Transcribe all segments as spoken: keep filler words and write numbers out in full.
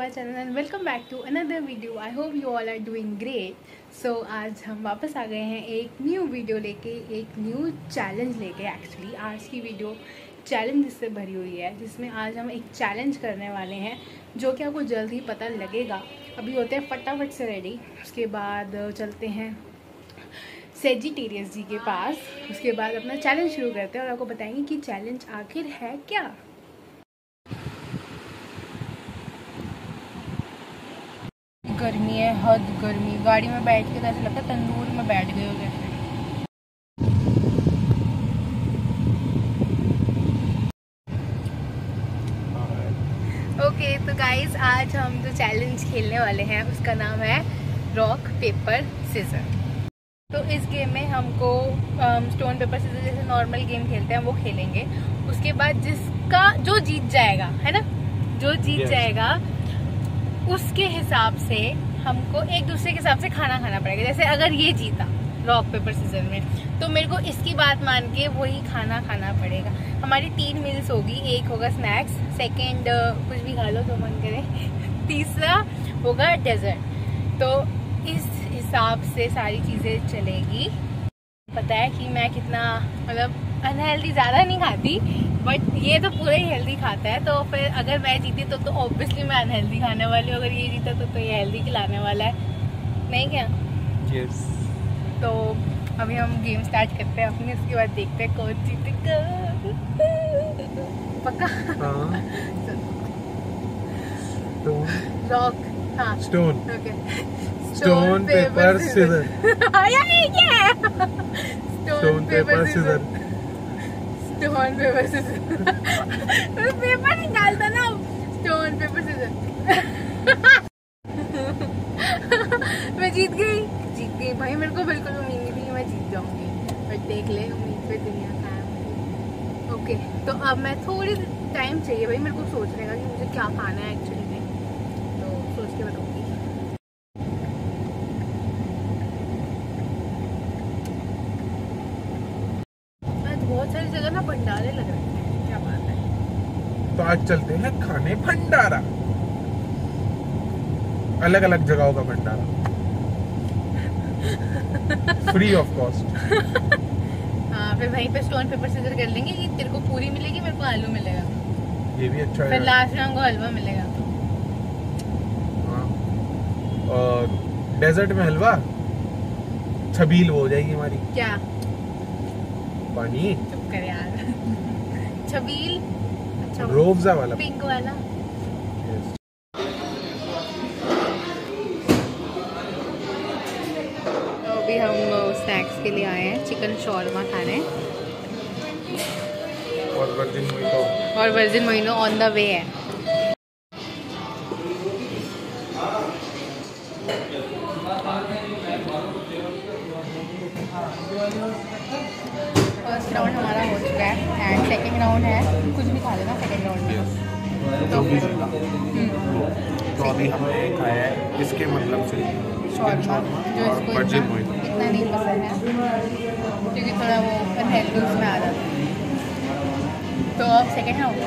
our channel and welcome back to another video. I hope you all are doing great. So आज हम वापस आ गए हैं एक न्यू वीडियो लेके, एक न्यू चैलेंज लेके। एक्चुअली आज की वीडियो चैलेंज से भरी हुई है, जिसमें आज हम एक चैलेंज करने वाले हैं जो कि आपको जल्द ही पता लगेगा। अभी होते हैं फटाफट से रेडी, उसके बाद चलते हैं सेजिटेरियस जी के पास, उसके बाद अपना चैलेंज शुरू करते हैं और आपको बताएंगे कि चैलेंज आखिर है क्या। गर्मी है, हद गर्मी। गाड़ी में बैठ के तो ऐसा लगता है तंदूर में बैठ गए हो जैसे। ओके तो गाइज आज हम जो चैलेंज खेलने वाले हैं उसका नाम है रॉक पेपर सीजर। तो इस गेम में हमको स्टोन पेपर सीजर जैसे नॉर्मल गेम खेलते हैं वो खेलेंगे। उसके बाद जिसका जो जीत जाएगा है ना, जो जीत yes. जाएगा उसके हिसाब से हमको एक दूसरे के हिसाब से खाना खाना पड़ेगा। जैसे अगर ये जीता रॉक पेपर सीजर में तो मेरे को इसकी बात मान के वही खाना खाना पड़ेगा। हमारी तीन मील्स होगी, एक होगा स्नैक्स, सेकंड कुछ भी खा लो जो मन करे, तीसरा होगा डेजर्ट। तो इस हिसाब से सारी चीज़ें चलेगी। पता है कि मैं कितना मतलब अनहेल्दी ज़्यादा नहीं खाती, बट ये तो पूरा ही हेल्दी खाता है। तो फिर अगर मैं जीती तो तो ऑब्वियसली मैं अनहेल्दी खाने वाली हूँ, अगर ये जीता तो तो ये हेल्दी खिलाने वाला है, नहीं क्या? यस। तो अभी हम गेम स्टार्ट करते हैं अपनी, उसके बाद देखते हैं कौन जीतेगा। पक्का? हाँ। रॉक, हाँ stone, okay, stone paper scissor, stone paper scissor, stone paper scissor. Paper निकालता ना, स्टोन पेपर सीजर। मैं जीत गई, जीत गई भाई। मेरे को बिल्कुल उम्मीद नहीं थी कि मैं जीत जाऊंगी, बट देख ले, उम्मीद पे दुनिया का। ओके तो अब मैं थोड़ी टाइम चाहिए भाई मेरे को सोचने का कि मुझे क्या खाना है एक्चुअली में, तो सोच के बताऊंगी। बहुत सारी जगह ना भंडारे लग रहे हैं, क्या बात है। तो आज चलते हैं खाने भंडारा, अलग अलग जगहों का भंडारा, फ्री ऑफ कॉस्ट। हाँ फिर वहीं पे स्टोन पेपर सीजर कर लेंगे कि तेरे को पूरी मिलेगी, मेरे को आलू मिलेगा। ये भी अच्छा है। फिर लास्ट में हमको हलवा मिलेगा। हाँ। और डेजर्ट में हलवा, छबील वो हो जाएगी हमारी। क्या? पानी। चुप कर यार। छबील, अच्छा रोब्जा वाला, पिंक वाला। तो अभी हम स्नैक्स के लिए आए हैं चिकन शॉर्मा खाने, और वर्जिन मोइनो, और वर्जिन मोइनो ऑन द वे है। फर्स्ट राउंड हमारा हो चुका है एंड सेकंड राउंड है, कुछ भी खा लेना सेकंड राउंड में। तो भी तो अभी हमने खाया है इसके मतलब से शॉर्मा, जो इसको इतना, इतना नहीं पसंद है क्योंकि थोड़ा वो अनहेल्दी उसमें आ जाता है। तो अब सेकंड राउंड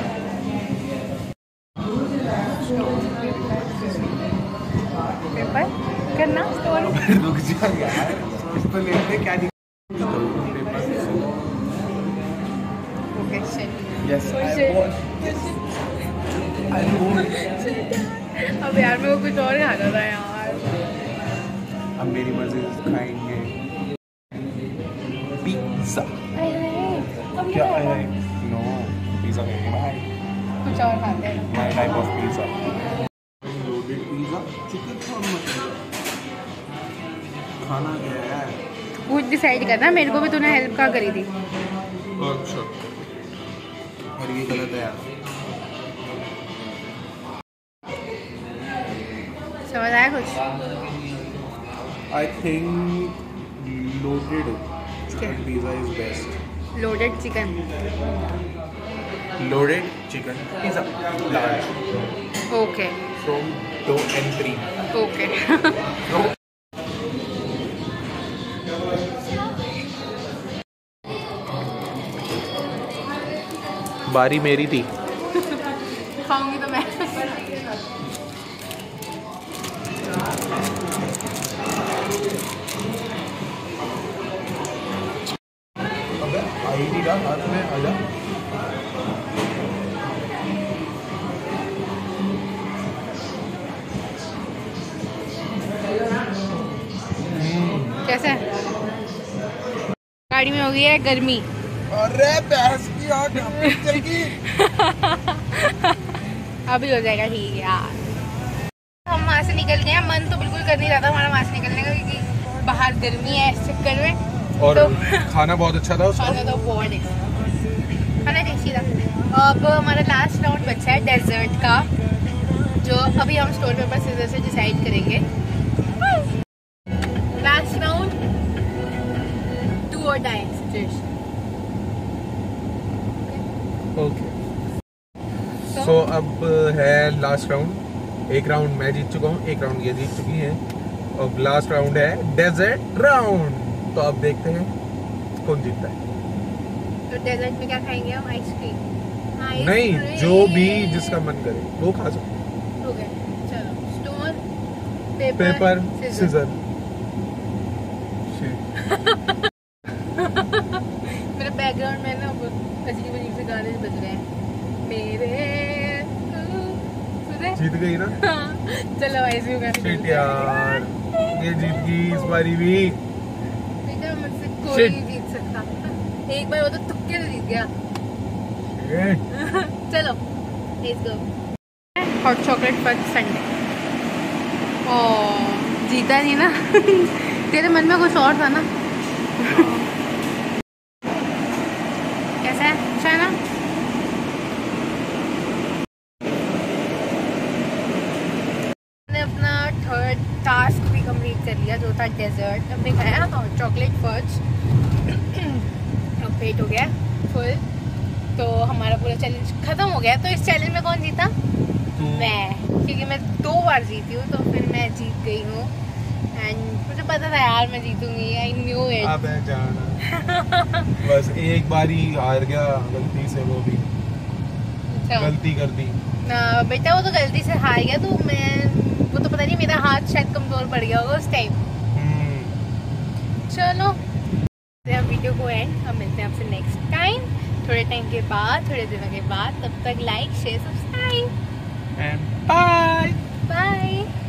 पेपर करना स्टोन। रुक जा यार, इस पर लेते क्या नहीं। Yes, अब यार मेरे को कुछ और खाना था यार। अब मेरी मर्जी खाएंगे पिज्जा। क्या है? नो पिज्जा खाएंगे भाई, कुछ और खाते हैं। My type of pizza, loaded pizza, chicken shawarma. खाना क्या है कुछ डिसाइड करना, मेरे को भी तूने हेल्प कहाँ करी थी। अच्छा, और ये गलत है यार। समझ आया कुछ? I think loaded chicken pizza is best. Loaded chicken, loaded chicken pizza large. Okay from दो एंड थ्री। ओके। बारी मेरी थी। खाऊंगी तो मैं। पानी का हाथ में आ जा। कैसा है? गाड़ी में हो गई है गर्मी। अरे भैंस की आँख चल गई। अभी हो जाएगा ठीक है यार। हम वहाँ से निकल गए हैं। मन तो बिल्कुल कर नहीं रहा था हमारा वहाँ से निकलने का, क्योंकि बाहर गर्मी है इस चक्कर में। और तो खाना बहुत अच्छा था उसका। खाना तो बहुत टेस्टी, खाना टेस्टी था। अब हमारा लास्ट राउंड बचा है डेजर्ट का, जो अभी हम स्टोन पेपर सीजर से डिसाइड करेंगे। लास्ट राउंड डू और डाई सिचुएशन। ओके, सो अब है लास्ट राउंड। एक राउंड मैं जीत चुका हूँ, एक राउंड ये जीत चुकी है, अब लास्ट राउंड है डेजर्ट राउंड। तो अब देखते हैं कौन जीतता है। तो डेजर्ट में क्या खाएंगे हम? आइसक्रीम? नहीं, जो भी जिसका मन करे वो खा सकते। ओके चलो, स्टोन पेपर, पेपर सीजर। मेरे बैकग्राउंड में ना अजीब अजीब से गाने बज रहे हैं मेरे। सुने? जीत गई ना? चलो ऐसे शिट यार, ये जीत गई इस बारी भी। बेटा मुझसे कोई नहीं जीत सकता। एक बार वो तो तुक्के से जीत गया। चलो let's go. Hot chocolate fudge sundae. Oh जीता नहीं ना। तेरे मन में कुछ और था ना। कैसा है? अच्छा है ना? मैंने अपना थर्ड टास्क भी कंप्लीट कर लिया, जो था डेजर्ट। हमने खाया हॉट चॉकलेट फज। पेट हो गया फुल, तो हमारा पूरा चैलेंज खत्म हो गया। तो इस चैलेंज में कौन जीता? मैं, क्योंकि मैं दो बार जीती हूँ, तो फिर मैं जीत गई हूँ। एंड मुझे पता था यार मैं जीतूंगी, आई न्यू इट। अबे जाना। बस एक बार ही हार गया गलती से, वो भी अच्छा। गलती कर दी ना बेटा, वो तो गलती से हार गया। तो मैं, वो तो पता नहीं, मेरा हाथ शायद कमजोर पड़ गया होगा उस टाइम। चलो अब वीडियो को एंड, हम मिलते हैं आपसे नेक्स्ट टाइम, थोड़े टाइम के बाद, थोड़े दिनों के बाद। तब तक like share subscribe and bye bye.